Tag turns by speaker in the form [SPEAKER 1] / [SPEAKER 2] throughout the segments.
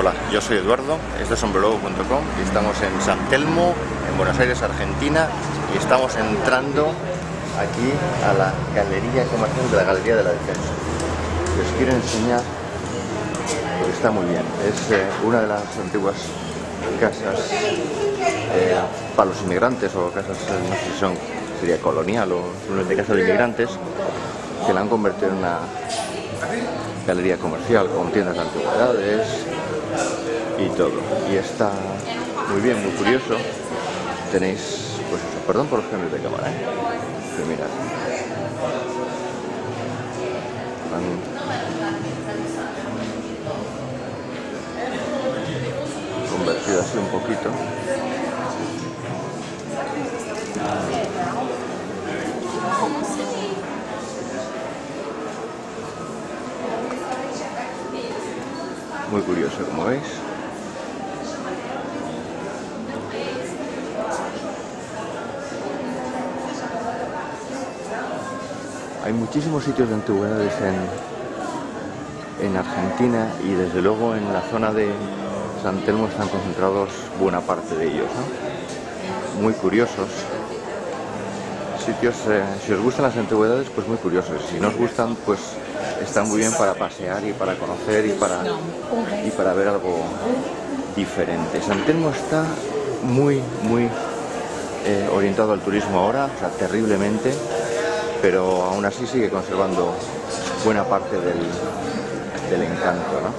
[SPEAKER 1] Hola, yo soy Eduardo, esto es sombrerologo.com y estamos en San Telmo, en Buenos Aires, Argentina, y estamos entrando aquí a la galería comercial de la Galería de la Defensa. Les quiero enseñar porque está muy bien. Es una de las antiguas casas para los inmigrantes, o casas, no sé si sería colonial o simplemente casa de inmigrantes, que la han convertido en una galería comercial con tiendas de antigüedades y todo. Y está muy bien, muy curioso. Tenéis, pues eso, perdón por los cambios de cámara, pero mirad. Han convertido así un poquito. Muy curioso, como veis. Hay muchísimos sitios de antigüedades en Argentina, y desde luego en la zona de San Telmo están concentrados buena parte de ellos, ¿no? Muy curiosos. Sitios, si os gustan las antigüedades, pues muy curiosos. Si no os gustan, pues están muy bien para pasear y para conocer y para ver algo diferente. San Telmo está muy orientado al turismo ahora, o sea, terriblemente, pero aún así sigue conservando buena parte del encanto, ¿no?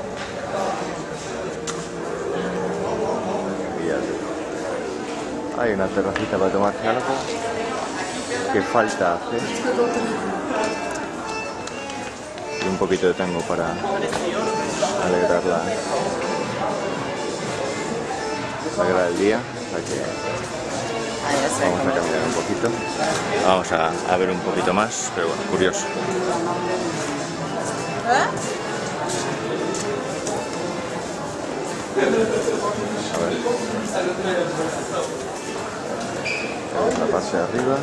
[SPEAKER 1] Hay una terracita para tomarse algo que falta hacer, y un poquito de tango para alegrar el día. O sea que vamos a caminar un poquito, vamos a ver un poquito más, pero bueno, curioso. A ver, la parte de arriba.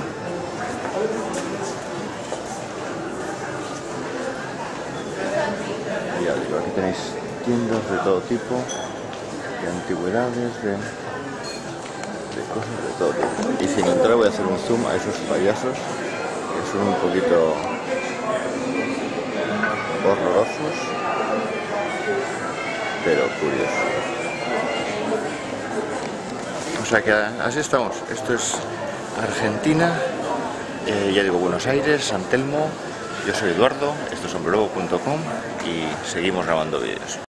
[SPEAKER 1] Y ya digo, aquí tenéis tiendas de todo tipo, de antigüedades, de cosas de todo tipo. Y sin entrar voy a hacer un zoom a esos payasos, que son un poquito horrorosos, pero curiosos. O sea que así estamos. Esto es Argentina, ya digo, Buenos Aires, San Telmo. Yo soy Eduardo, esto es sombrerologo.com y seguimos grabando vídeos.